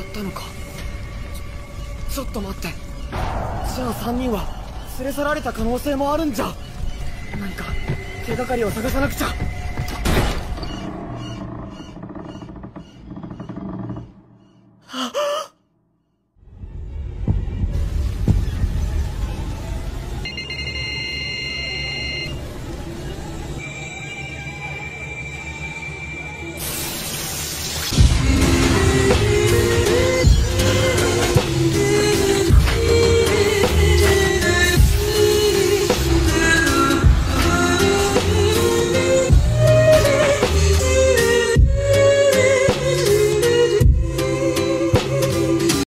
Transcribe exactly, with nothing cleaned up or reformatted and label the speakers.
Speaker 1: ったのか。ちょちょっと待って、じゃあさんにんは連れ去られた可能性もあるんじゃ。何か手がかりを探さなくちゃ。